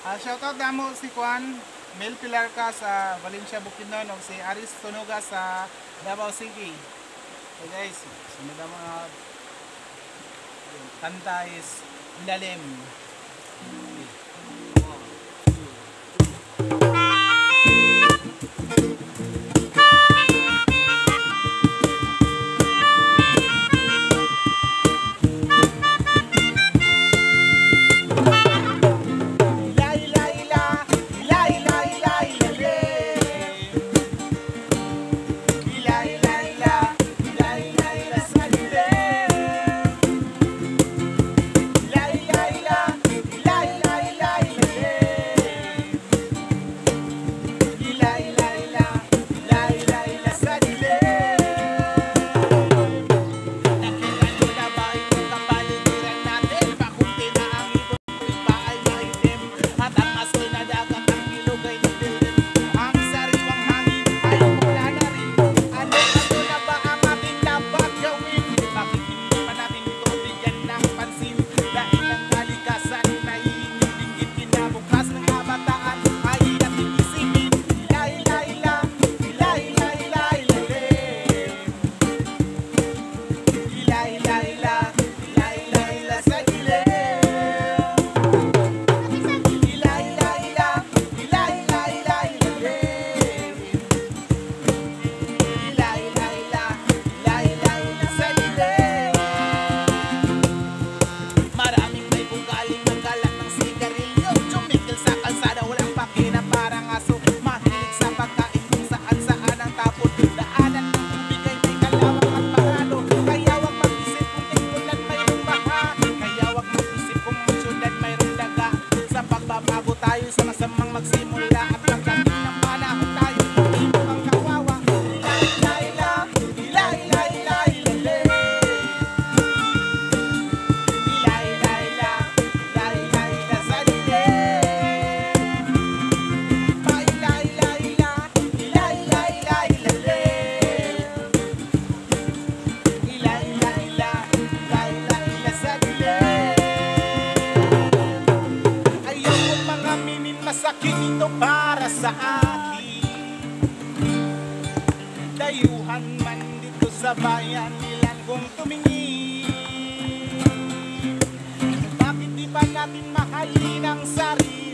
Shoutout damo si Juan Mel Pilar ka sa Valencia Bukidnon o si Aris Tunuga sa Davao City. So guys, sunod ang mga kanta is Ilalim. Bago tayo sa masamang magsimula at pagdating ng panahon tayo hindi mukhang kawawa. Masakit ito para sa akin. Dayuhan man dito sa bayan nilang kung tumingin. Bakit di pa natin mahalin ang sarili?